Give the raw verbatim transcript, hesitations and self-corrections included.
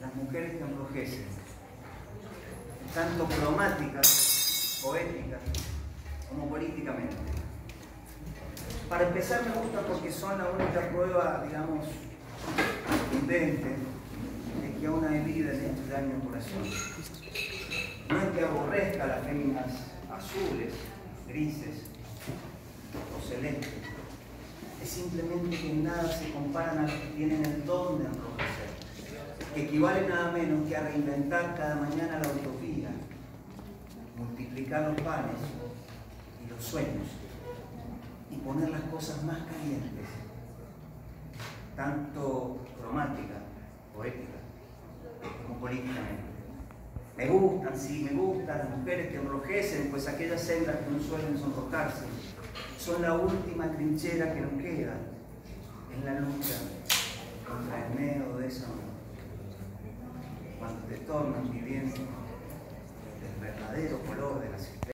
las mujeres que enrojecen, tanto cromáticas, poéticas, como políticamente. Para empezar, me gusta porque son la única prueba, digamos, contundente de que aún hay vida en este daño corazón. No es que aborrezca a las féminas azules, grises o celestes, es simplemente que en nada se comparan a los que tienen el don de enrojecer, que equivale nada menos que a reinventar cada mañana la utopía, multiplicar los panes y los sueños y poner las cosas más calientes, tanto cromática, poética, como políticamente. Me gustan, sí, me gustan las mujeres que enrojecen, pues aquellas hembras que no suelen sonrojarse son la última trinchera que nos queda en la lucha contra el miedo de esa muerte. Cuando te tornas viviendo el verdadero color de las estrellas.